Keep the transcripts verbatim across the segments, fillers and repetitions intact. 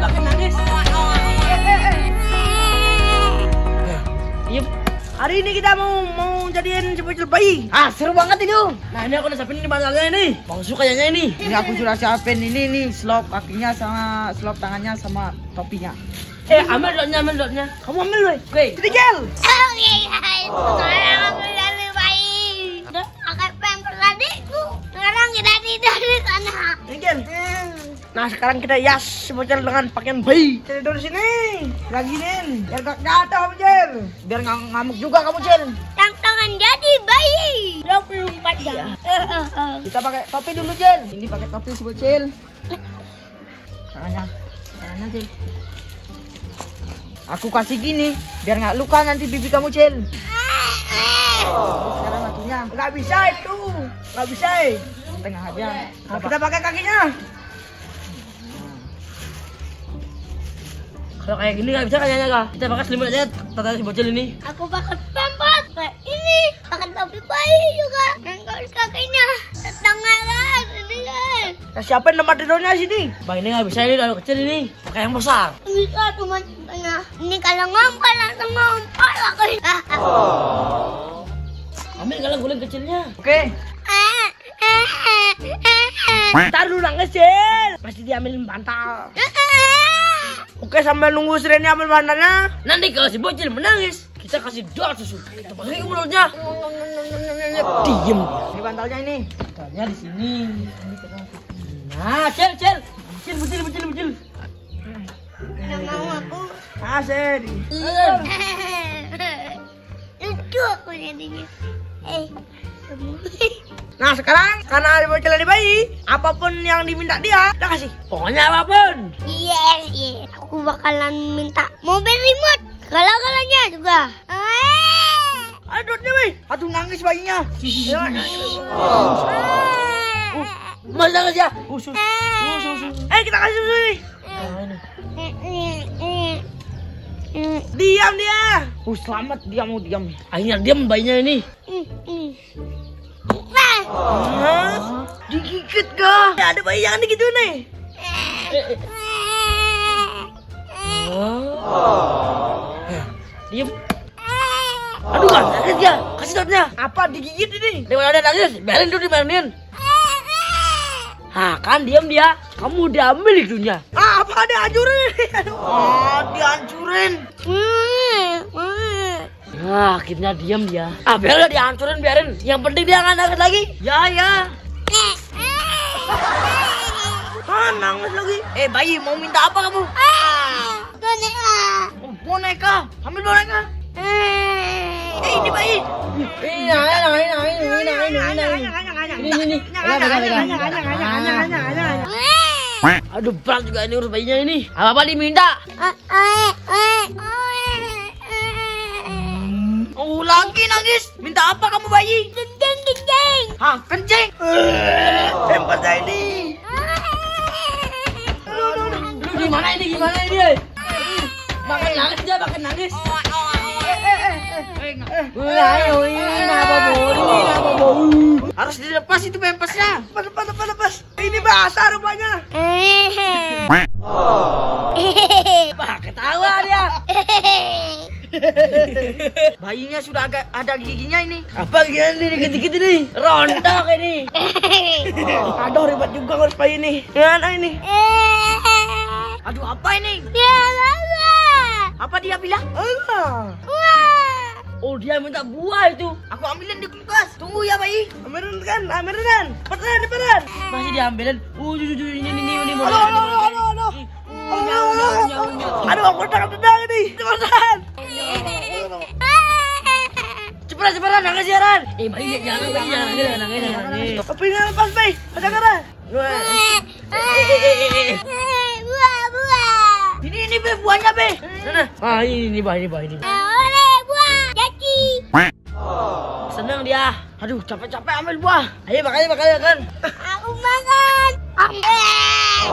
makin nangis. Iya. Hari ini kita mau mau jadiin si bocil bayi. Ah, seru banget itu. Nah, ini aku udah siapin ini bantalnya ini. Bangsu kayaknya ini. Ini aku sudah siapin ini nih, slop kakinya sama slop tangannya sama topinya. Eh, ambil dotnya, ambil dotnya. Kamu ambil, weh. Oke. Tigel. Oke, guys. Sekarang aku dari bayi. Udah pakai pampers adikku. Sekarang kita tidur di sana. Tigel. Nah, sekarang kita hias si bocil dengan pakaian bayi. Tidur di sini. Lagi nih, biar gak jatuh, bocil. Biar nggak ngamuk juga kamu, Cil. Tantangan jadi bayi. dua puluh empat jam. Kita pakai topi dulu, Cil. Ini pakai topi si bocil. Tangannya, tangannya, Cil. Aku kasih gini, biar nggak luka nanti bibi kamu, Cil. Sekarang kakinya. Nggak bisa itu, nggak bisa. Tengah aja. Nah, kita pakai kakinya. Kalau kayak gini nggak bisa kayaknya, Kak. Kita pakai selimut aja, tata si bocil ini. Aku pakai pampers kayak ini, pakai topi bayi juga. Nengkol kakinya, setengah kan, ini kan. Kita siapin tempat tidurnya sini. Bang, ini nggak bisa ini, kalau kecil ini. Pakai yang besar. Bisa cuma setengah. Ini kalau ngompol langsung ngompol aku. Oh. Ambil kalau guling kecilnya. Oke. Ntar dulu nangis, Cil. Masih diambilin bantal. Oke, sambil nunggu si Reni ambil bantalnya. Nanti kalau si bocil menangis, kita kasih dot susu. Kita pakai mulutnya. Diem. Ini bantalnya ini. Bantalnya di sini. Nah, Cil, Cil. Cil, bocil, bocil, bocil. Nggak mau aku. Asik. Lucu aku jadinya. Eh, Nah, sekarang karena ada bocil dari bayi, apapun yang diminta dia, kita kasih. Pokoknya apapun. Iya, iya. Aku bakalan minta mobil remote. Galau-galanya juga. Aduh, dotnya, weh. Aduh, nangis bayinya. Mas nangis ya. Usus. Usus. Eh, kita kasih susu nih. Diam dia. Oh, selamat dia mau diam. Akhirnya diam bayinya ini. Hah? Digigit kah? Ya, ada bayi yang gitu nih. Oh. Diam. Aduh, kan nangis dia. Kasih dotnya. Apa digigit ini? Daripada ada nangis, biarin dulu dimainin. Hah, kan diam dia. Kamu udah ambil itunya. Ah, apa dia hancurin? Oh, dihancurin. Nah, akhirnya diam dia. Ah, biarlah dihancurin, biarin. Yang penting dia nggak nangis lagi. Ya, ya. Ah, nangis lagi. Eh, bayi, mau minta apa kamu? Boneka. Oh, boneka. Ambil boneka. Eh, ini bayi. Ini, nah, nah, nah, ini, nah, ini, nah, ini, nah, ini. Ini, ini, ini. Aduh, berat juga ini urus bayinya ini. Apa-apa diminta. Oh, lagi nangis. Minta apa kamu bayi? Kencing, kencing. Hah, kencing? Tempatnya ini. Lu gimana ini? Gimana ini? Makan nangis dia, makan nangis. Ayo, ini apa bau? Ini apa bau? Harus dilepas itu pempesnya. Lepas, lepas, lepas, lepas. Ini basah rupanya. Bah, ketawa dia. Bayinya sudah agak ada giginya ini. Apa gini dikit-dikit ini? Rontok ini. Aduh, ribet juga ngurus bayi ini. Mana ini? Aduh, apa ini? Ya, lala. Apa dia bilang? Enggak. Oh, dia minta buah itu. Aku ambilin di kulkas. Tunggu ya, bayi. Ambilin kan, ambilin kan. Cepetan, cepetan. Masih diambilin. Uh, ini ini ini ini. Aduh, aduh, aduh, aduh. Aduh, aku tendang-tendang ini. Cepetan. Cepetan, cepetan, nangis ya, Ran. Eh, bayi jangan, bayi jangan nangis, jangan nangis, jangan nangis. Tapi nggak lepas, bayi. Ada kara. Buah, buah. Ini ini be buahnya be. Sana. Ah, ini ini bah, ini bah, ini. Oleh buah. Jadi. Senang dia. Aduh, capek-capek ambil buah. Ayo makan, makan, makan. Aku makan. Ambil.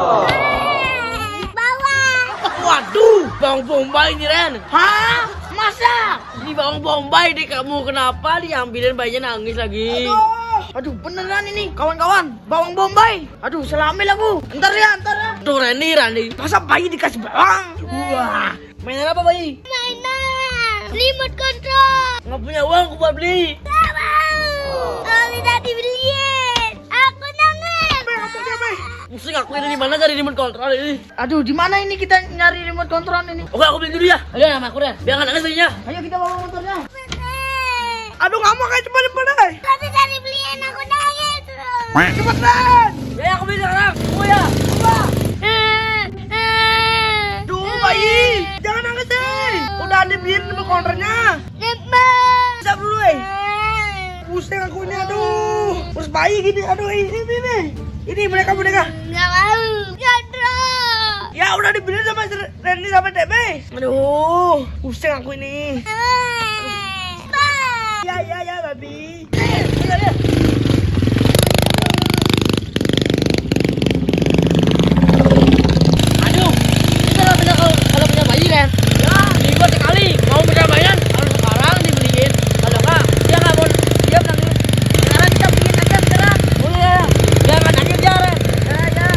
Bawa. Waduh, bawang bombay ini Ren. Hah? Masa? Ini bawang bombay deh kamu. Kenapa diambilin bayinya nangis lagi? Aduh, aduh beneran ini kawan-kawan. Bawang bombay. Aduh, selamil aku. Ntar ya, ntar ya. Tuh Randy, Randy. Masa bayi dikasih bawang? Wah, mainan apa bayi? Mainan remote control. Nggak punya uang aku buat beli. Gak mau. Kalau tidak dibeliin, aku nangis. Mesti aku ini di mana cari remote control ini? Aduh, di mana ini kita nyari remote control ini? Oke, aku beli dulu ya. Ayo sama aku deh. Biar nggak nangis bayinya. Ayo kita bawa motornya. Aduh, nggak mau kayak cepat-cepat deh. Kalau tidak dibeliin, aku nangis. Cepetan. Ya, aku beli sekarang. Oh ya. Coba. Duh, bayi. Jangan nangis deh. Udah dibeliin remote controlnya. Siap dulu, eh. Pusing aku ini, aduh. Terus bayi gini, aduh ini, ini, ini. Ini mereka mereka. Gak mau. Jadro. Ya udah dibeliin sama Randy sama T B. Aduh, pusing aku ini. Ya ya ya, babi. Ayo, ayo. Aduh, kita punya kalau kalau punya bayi kan? Ya, dibuat sekali. Mau punya bayi harus sekarang dibeliin. Kalau enggak, dia nggak mau. Dia bilang sekarang kita beliin aja sekarang. Boleh ya. Dia nggak nangis ya, Ren. Ya ya.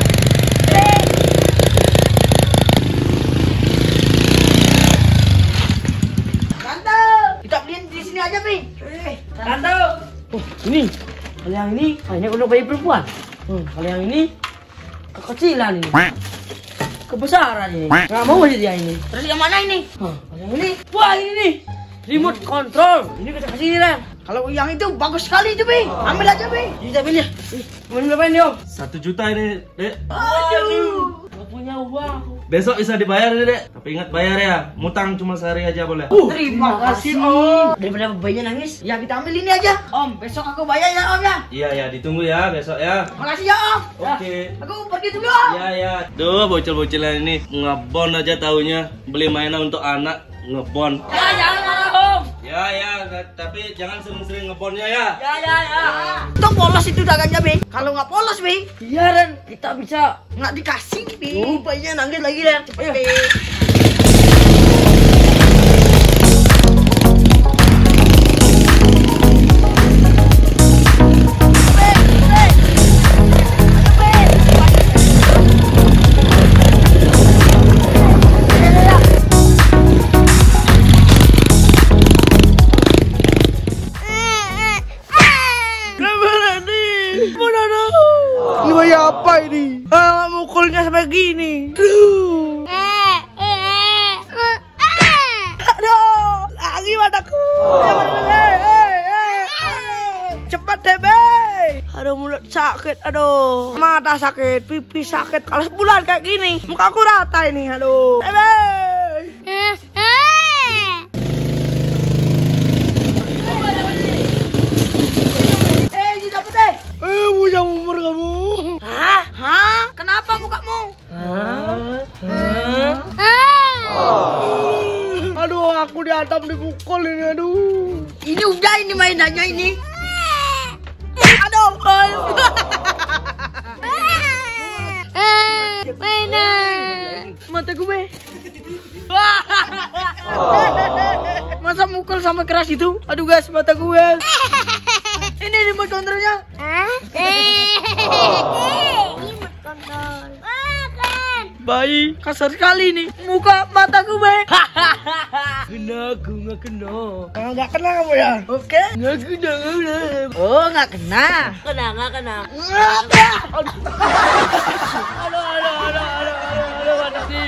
Tante, kita beliin di sini aja, Pi. Eh, Tante. Oh, ini. Kalau yang ini hanya untuk bayi perempuan. Hmm, kalau yang ini kekecilan ini. Kebesaran ini. Nggak mau sih dia ini. Terus yang mana ini? Hah, kalau yang ini. Wah, ini nih. Remote control. Ini kita kasih ini, Ren. Kalau yang itu bagus sekali itu, Pi. Ambil aja, Pi. Ini kita ambil ya. Ih, mau berapa ini, Om? Satu juta ini, Dek. Aduh. Gak punya uang. Besok bisa dibayar, Dek. Tapi ingat bayar ya. Mutang cuma sehari aja boleh. Uh, Terima kasih, Om. Daripada bayinya nangis. Ya, kita ambil ini aja. Om, besok aku bayar ya, Om ya. Iya ya, ditunggu ya besok ya. Makasih ya, Om. Oke. Aku pergi dulu, Om. Iya ya. Duh, bocil-bocilan ini ngebon aja taunya. Beli mainan untuk anak ngebon. Ya, jangan marah, Om. Ya ya, tapi jangan sering-sering ngebonnya ya. Ya, ya, ya. Itu polos itu dagangnya, Pi. Kalau nggak polos, Pi, Iya, Ren. Kita bisa. nggak dikasih, Pi. Uh, bayinya nangis lagi, Ren. Ayo. Pi. Ini bayi apa ini? Ah, mukulnya sampai gini. Aduh. Aduh, lagi mataku. Eh, eh, eh. Cepat deh, Be. Aduh, mulut sakit. Aduh, mata sakit, pipi sakit. Kalau sebulan kayak gini, muka aku rata ini. Aduh. Eh, Be. Eh, ini dapat deh. Eh, punya umur kamu. Hah? Hah? Kenapa mukamu? Hah? Hah? Aduh, aku dihantam dipukul ini, aduh. Ini udah ini mainannya ini. Aduh, Mainan. mata gue. Masa mukul sampai keras itu? Aduh guys, mata gue. Ini remote controlnya. Hah? Remote control. Wah, keren. Bayi kasar sekali nih. Muka mata gue. Kena, aku nggak kena. Oh, nggak kena kamu ya? Oke. Nggak kena, nggak kena. Oh, nggak kena. Kena, nggak kena. Apa? Aduh, aduh, aduh, aduh, aduh, aduh, mata sih.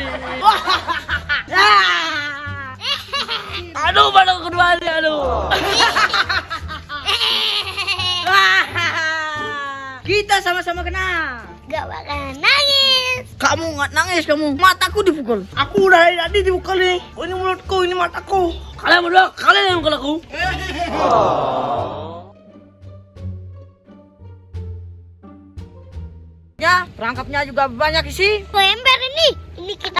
Aduh, mata kedua nih, aduh. Kita sama-sama kena. Gak bakal nangis. Kamu nggak nangis kamu. Mataku dipukul. Aku udah dari tadi dipukul nih. Oh, ini mulutku, ini mataku. Kalian berdua, kalian yang mukul aku. Ya, perangkapnya juga banyak sih. Kok ember ini? Ini kita